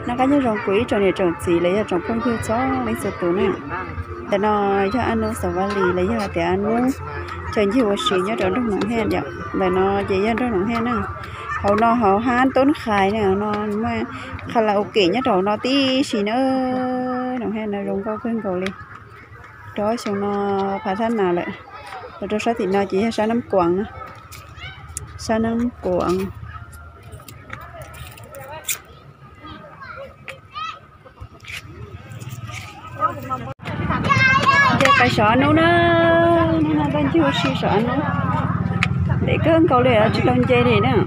nó cái như trồng quỷ trồng này trồng gì lấy ra trồng phong chưa chó lấy sữa tủ nè để nó cho ăn nó sờ vào lì lấy ra để ăn nó trồng gì quá xí nhớ trồng trong nông hen vậy để nó chỉ ra trong nông hen nè họ han tốn khai nè nó mà khai là ok nhớ trồng nó tí xí nữa nông hen là trồng cao khuyên cầu đi đó xong nó phá thân nào lại rồi cho sao thì nó chỉ là sao năm quặng sao năm quặng cái sọ nó bên chưa xí sọ nó để cái câu này ở trong dây này nè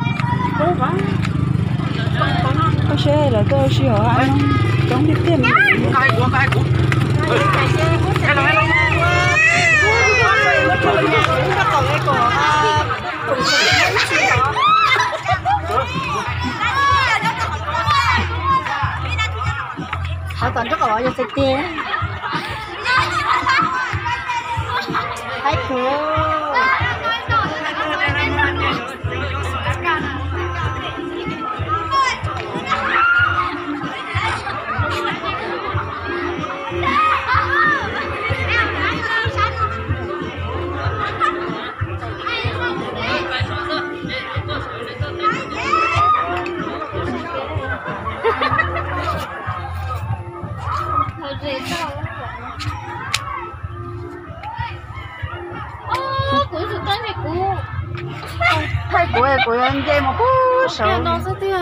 có xe là tôi xí họ ăn trong cái tiền họ còn rất là gọi cho xe kia thấy chưa thay của anh dây một cú sợ nó rất tiếc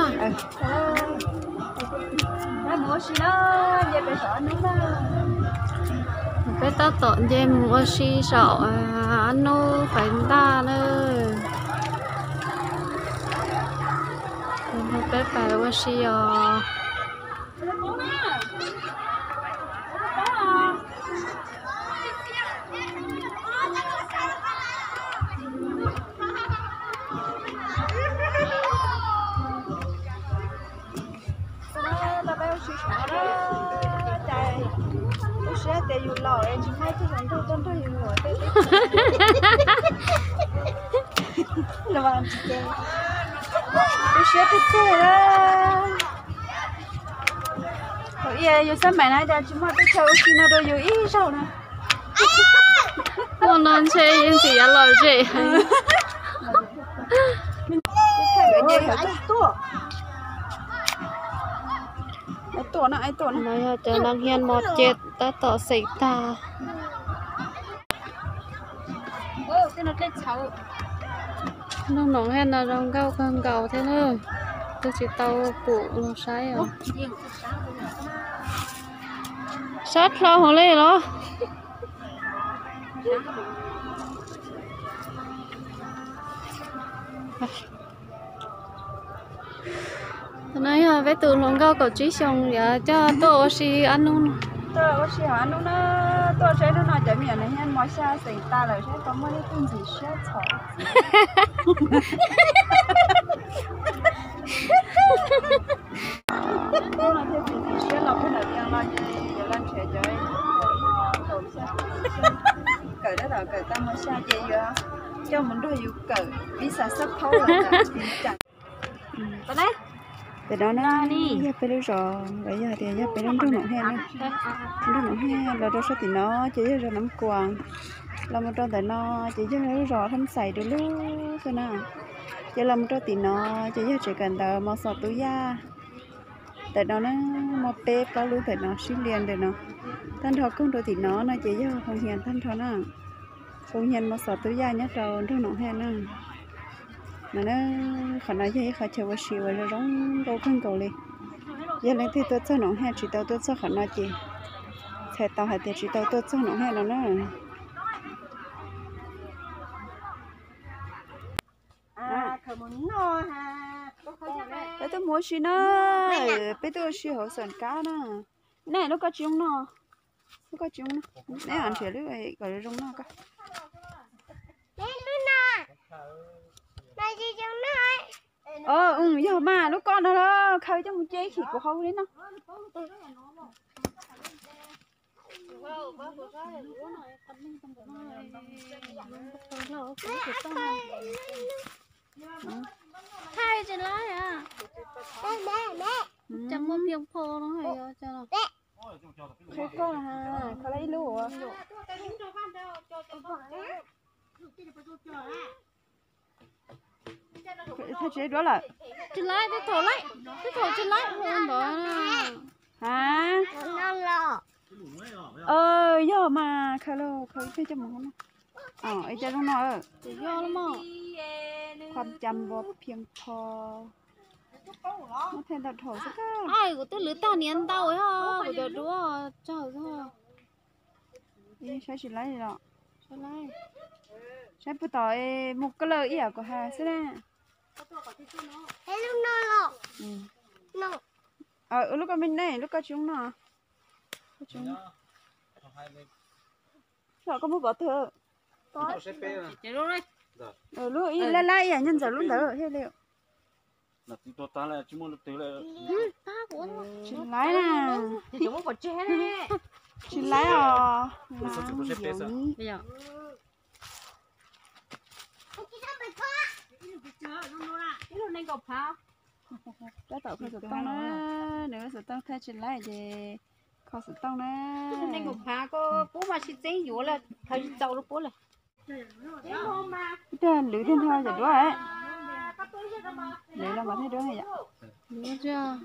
nó mua xí nó dây bị sợ nó cái tao tận dây mua xí sợ anh nó phải ta nữa cái bài mua xí sẽ để dù lò em chỉ hai cái giống tôi tôi hiểu rồi đấy là bạn chị kêu tôi sẽ thích thế đó rồi giờ sao mày nói ra chúng ta tôi chơi khi nào rồi giờ ít sao nè con non chơi yên chỉ ăn lời chị ai tổ nó này cho năng hiền một chết ta tỏ xảy ta nó nóng hen là rong cao con cầu thế nữa tôi chỉ tàu phụ nó sai à sát lo hồ lê đó này với từ lòng cao cầu trí xong giờ cho tôi xí ăn luôn tôi xí ăn luôn á tôi sẽ nó nói chả miệng này hen mọi xa xảy ta là sẽ có mấy cái tin gì sẽ sợ nó là theo gì sẽ lọc cái này đang lo giờ làm trẻ chơi cởi đó rồi cởi ta mọi xa chơi giờ cho mình đôi dù cởi vì sao sắp thấu rồi chẳng đấy từ đó nó đi phải được rồi bây giờ thì giờ phải đến trong nông hen trong nông hen là đâu số thì nó chỉ ra nắm quàng là một trong tại nó chỉ cho nó rõ thấm sảy được luôn thế nào chỉ làm cho thì nó chỉ cần tờ một sọt túi da tại đó nó một bếp có luôn tại nó xuyên liền được nó thân thọ công đôi thì nó chỉ cho không hiền thân thọ nó không hiền một sọt túi da nhất rồi trong nông hen nó mà nó khả năng gì khả chơi với xíu rồi giống đâu không cầu đi giờ lên thì tôi cho nó hay chỉ tôi cho khả năng gì sẽ tao hay thì chỉ tôi cho nó hay là nó thằng muốn no ha bây tôi mua xí nó bây tôi xí hậu sườn cá nó này nó có trứng nó này ăn chè lưỡi gọi là rong nó cả giờ mà lúc con nó khơi cho một chế thì của không đến nó hai trên lá à chăm một miếng phô nó hay cho nó Khơi con ha, khơi lấy lúa. Thôi chế đó là trên lấy cái thổ trên lấy không đó hả? Do mà khơi lô khơi cái cho món ấy cho nó nói do lắm mà ความจำบ่เพียงพอมาแทนตัดถอสักก้า ai của tôi lứa tao niên tao ấy ha của tôi đúa chào thôi นี่ใช้ชิ้นไรหรอ trên lấy ใช้ปุ๊ต่อยมุกก็เลยอีกก็หาซะแน่ lúc đó mình này lúc đó chúng nó chúng sợ có một bỏ thừa lúc ý la la à nhân giờ lúc đó hết liệu là tí to ta là chỉ muốn từ là chín lái nè chín lái à bây giờ đã tạo khó sự tông đó nếu sự tông thay chín lái thì khó sự tông đó nên ngục phá có bố mà xin giấy dũa là thấy giàu lúc bố là tên lưỡi thiên thôi rồi đó ấy lưỡi là mà thấy đó hay vậy đúng chưa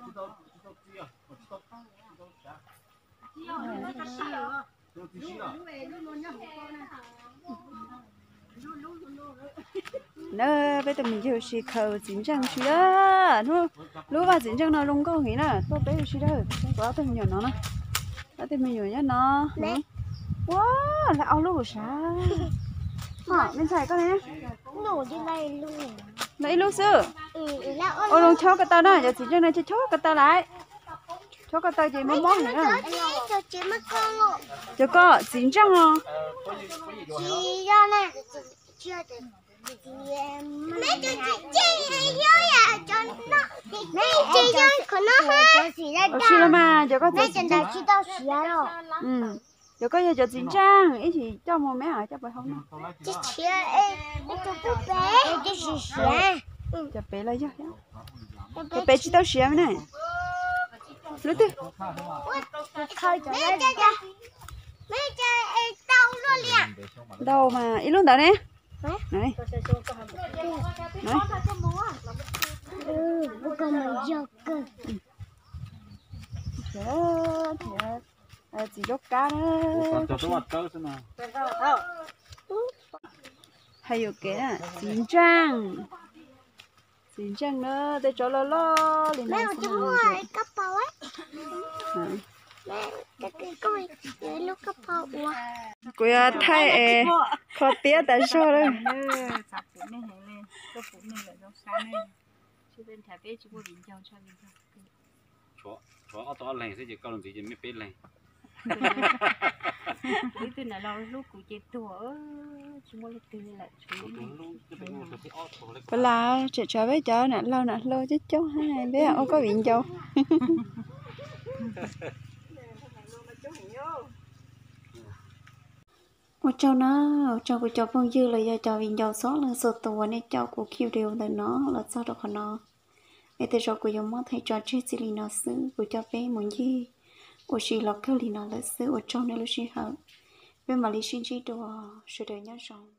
nè bây giờ mình就去考警长去了，如果警长那弄高去了，都别去了，我要等nhiều nó nè,要等nhiều nhất nó, wow, là ao lúa sao? Hả, mình xài cái này, nổ trên này luôn lấy lúa sữa, là ô long cho cái tao này, giờ警长này cho cái tao lại, cho cái tao gì món món nữa, cho chị mất con luôn cho có警长à? chị ra này chưa được mấy cho chị hay nhớ à cho nó mấy chị cho của nó ha chị ra Ở đây mà, giờ có mấy chân chị đâu xí rồi giờ có giờ警长, ý thì cho một mấy hả, cho bà không? chị ơi cho bé chị xí Cho bé lấy cho, cho bé chỉ tao xí này, lúa tươi. thôi cho mấy chơi tao luôn liền Đâu mà ít luôn đó nè này này bố con mình vô cơ chỉ đốt cá nữa cho tôi mặt cơ xem nào hay有cái à chính trang nữa để cho lo liền mấy này ông chú mua cắp bao ấy cái coi cái lúc cắp bao ua quỳ thay khó tiếc tại sao đấy chó ở to lành sẽ chỉ câu làm gì chỉ mấy bên lành cái từ này là lúc của chị tuổi chúng tôi từ lại vậy là chờ với chờ nè lâu chứ cháu hai bé ô có viện châu một cháu của cháu phong dư là giờ cháu viện châu xóa lần sụt tuổi này cháu của kêu đều là nó là sao được hả nó để từ cháu của giống mất thầy trò chết gì nó xứ của cháu bé muốn gì của chị là cái gì nó là xứ của cháu này lúc chị học bên mà lý sinh chi đồ sự đời nhớ rằng